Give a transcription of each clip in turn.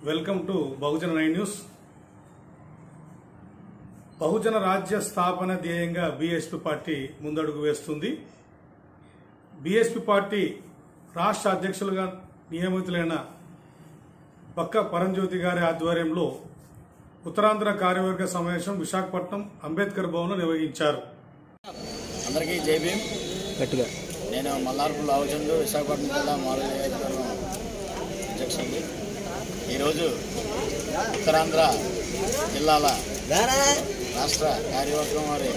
Welcome to Bahujana 9 news. బహుజన రాజ్య స్థాపన ధ్యేయంగా బీఎస్పీ పార్టీ ముందడుగు వేస్తుంది. బీఎస్పీ పార్టీ రాష్ట్ర అధ్యక్షులుగా నియమితులైన బక్క పరంజ్యోతి గారి ఆధ్వర్యంలో ఉత్తరాంధ్ర కార్యవర్గ సమావేశం విశాఖపట్నం అంబేద్కర్ భవన్లో నిర్వహించారు. అందరికీ జై భీమ్. గట్టిగా నేను మల్లార్పుల లావుచందు, విశాఖపట్నం జిల్లా మాలయ నియోజకవర్గం అధ్యక్షుడిని. ఈరోజు ఉత్తరాంధ్ర జిల్లాల రాష్ట్ర కార్యవర్గం వారి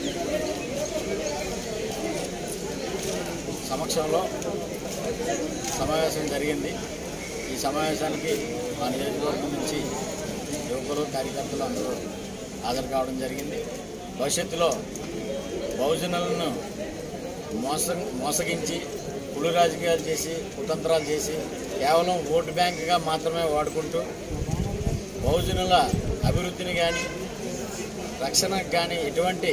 సమక్షంలో సమావేశం జరిగింది. ఈ సమావేశానికి మా నియోజకవర్గం నుంచి యువకులు, కార్యకర్తలు అందరూ హాజరు కావడం జరిగింది. భవిష్యత్తులో బహుజనులను మోసగించి కుళ్ళు రాజకీయాలు చేసి కుతంత్రాలు చేసి కేవలం ఓటు బ్యాంకుగా మాత్రమే వాడుకుంటూ బహుజనుల అభివృద్ధిని కానీ రక్షణకు కానీ ఎటువంటి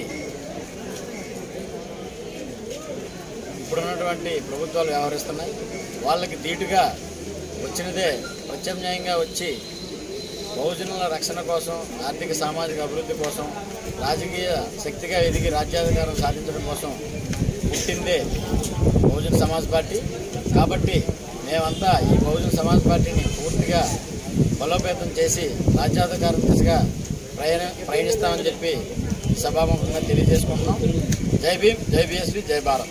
ఇప్పుడున్నటువంటి ప్రభుత్వాలు వ్యవహరిస్తున్నాయి. వాళ్ళకి ధీటుగా వచ్చినదే ప్రత్యామ్నాయంగా వచ్చి బహుజనుల రక్షణ కోసం, ఆర్థిక సామాజిక అభివృద్ధి కోసం, రాజకీయ శక్తిగా ఎదిగి రాజ్యాధికారం సాధించడం కోసం పుట్టిందే బహుజన సమాజ్ పార్టీ. కాబట్టి మేమంతా ఈ బహుజన సమాజ్ పార్టీని పూర్తిగా బలోపేతం చేసి రాజ్యాధికారం దిశగా ప్రయాణిస్తామని చెప్పి సభాముఖంగా తెలియజేసుకుంటున్నాం. జై భీమ్, జై బీఎస్పీ, జై భారత్.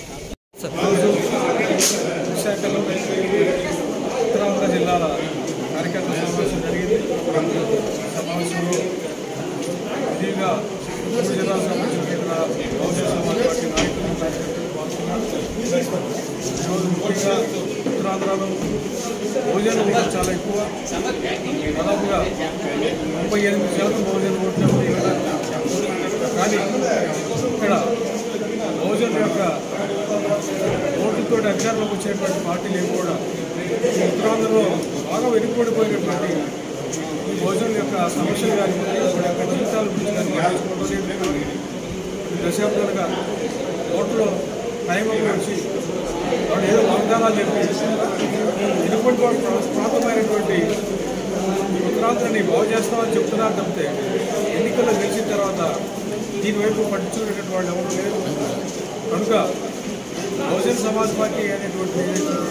విశాఖలో ఉత్తరాంధ్ర జిల్లాల కార్యకర్తల సమావేశం జరిగింది. సమావేశంలో విధిగా మూడు జిల్లాలకు సంబంధించిన బహుజన సమాజ్ పార్టీ నాయకులు, కార్యకర్తలు పాల్గొన్నారు. ఈరోజు ముఖ్యంగా ఉత్తరాంధ్రలో బహుజన ఓట్లు చాలా ఎక్కువ, దాదాపుగా 38% బహుజన ఓట్లు ఉన్నాయి. కానీ ఇక్కడ బహుజనుల యొక్క ఓట్లతో అధికారంలోకి వచ్చేటువంటి పార్టీలు ఏమి కూడా ఈ ఉత్తరాంధ్రలో బాగా వెనుకబడిపోయినటువంటి ఈ బహుజనుల యొక్క సమస్యలు కానీ వారి యొక్క జీవితాల గురించి కానీ పట్టించుకోవడం దశాబ్దాలుగా ఓట్లో టైం వచ్చి వాడు ఏదో వాగ్దానాలు చెప్పి వెనుకబడి ప్రాంతమైనటువంటి ఉత్తరాంధ్రాన్ని బాగు చేస్తామని చెప్తున్నారు తప్పితే ఎన్నికల్లో గెలిచిన తర్వాత దీనివైపు పట్టించుకునేటువంటి వాళ్ళు ఎవరు లేరు. కనుక బహుజన సమాజ్ పార్టీ అనేటువంటి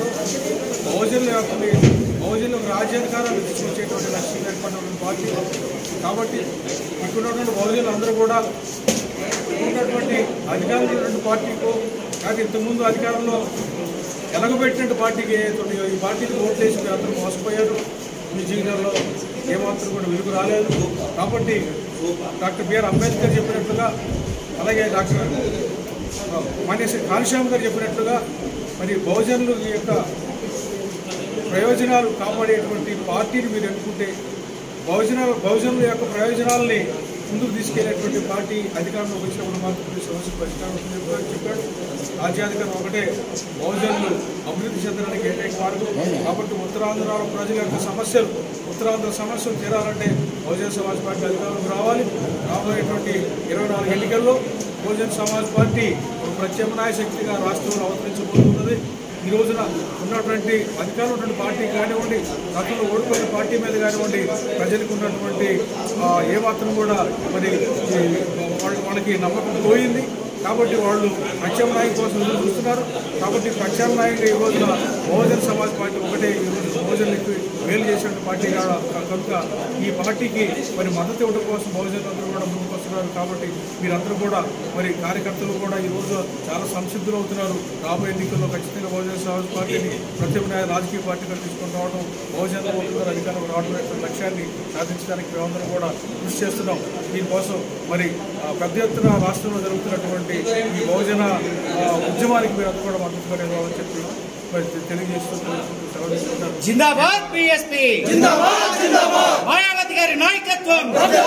బహుజనులకు రాజ్యాధికారాలు తీసుకొచ్చేటువంటి లక్ష్యం ఏర్పడినటువంటి పార్టీ. కాబట్టి ఇక్కడున్నటువంటి బహుజనులు అందరూ కూడా ఉన్నటువంటి అధికారంలో ఉన్నటువంటి పార్టీకో కాక ఇంతకుముందు అధికారంలో ఎలగబెట్టినట్టు పార్టీకి ఏదైతున్నాయో ఈ పార్టీకి ఓట్లేసి మీరు అందరూ మోసపోయారు. మీ జీవితంలో ఏమాత్రం కూడా వెలుగు రాలేదు. కాబట్టి డాక్టర్ బిఆర్ అంబేద్కర్ చెప్పినట్లుగా, అలాగే డాక్టర్ మాన్యశ్రీ కాళీశ్యామ్ గారు చెప్పినట్లుగా మరి బహుజనుల యొక్క ప్రయోజనాలు కాపాడేటువంటి పార్టీని మీరు ఎన్నుకుంటే బహుజనుల యొక్క ప్రయోజనాలని ముందుకు తీసుకెళ్లేటువంటి పార్టీ అధికారంలోకి వచ్చినప్పుడు మాత్రం సమస్య పరిష్కారం అవుతుందని చెప్పాడు. రాజ్యాధికారం ఒకటే బహుజనులు అభివృద్ధి చెందడానికి ఏకైక మార్గం. కాబట్టి ఉత్తరాంధ్ర ప్రజల యొక్క ఉత్తరాంధ్ర సమస్యలు తీరాలంటే బహుజన సమాజ్ పార్టీ అధికారంలోకి రావాలి. రాబోయేటువంటి 24 ఎన్నికల్లో బహుజన సమాజ్ పార్టీ ఒక ప్రత్యామ్నాయ శక్తిగా రాష్ట్రంలో అవతరించబోతున్నది. ఈ రోజున ఉన్నటువంటి అధికారంలో ఉన్నటువంటి పార్టీ కానివ్వండి, గతంలో ఓడిపోయిన పార్టీ మీద కానివ్వండి, ప్రజలకు ఉన్నటువంటి ఏమాత్రం కూడా మరి వాళ్ళకి నమ్మకం పోయింది. కాబట్టి వాళ్ళు ప్రత్యామ్నాయం కోసం ఎదురు చూస్తున్నారు. కాబట్టి ప్రత్యామ్నాయంగా ఈ రోజున బహుజన సమాజ్ పార్టీ ఒకటే ఈరోజు బహుజనులకి మేలు చేసిన పార్టీ కనుక ఈ పార్టీకి మరి మద్దతు ఇవ్వడం కోసం బహుజనులందరూ కూడా ముందుకు వస్తున్నారు. కాబట్టి మీరందరూ కూడా మరి కార్యకర్తలు కూడా ఈరోజు చాలా సంసిద్ధులు అవుతున్నారు. రాబోయే ఎన్నికల్లో ఖచ్చితంగా బహుజన సమాజ్ పార్టీని ప్రత్యామ్నాయ రాజకీయ పార్టీగా తీసుకొని రావడం, బహుజన ఓట్ల అధికారం రావడం లక్ష్యాన్ని సాధించడానికి మేమందరం కూడా కృషి చేస్తున్నాం. దీనికోసం మరి పెద్ద ఎత్తున రాష్ట్రంలో జరుగుతున్నటువంటి ఈ బహుజన ఉద్యమానికి మీరు అందరూ కూడా మద్దతుగా నిలవాలని చెప్పి మరి తెలియజేస్తున్నారు. జిందాబాద్ బీఎస్పీ, జిందాబాద్ జిందాబాద్, మాయావతి గారి నాయకత్వం.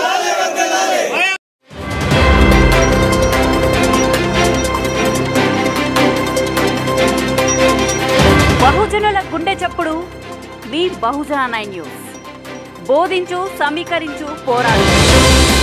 బహుజనుల గుండె చప్పుడు మీ బహుజన 9 న్యూస్. బోధించు, సమీకరించు, పోరాడు.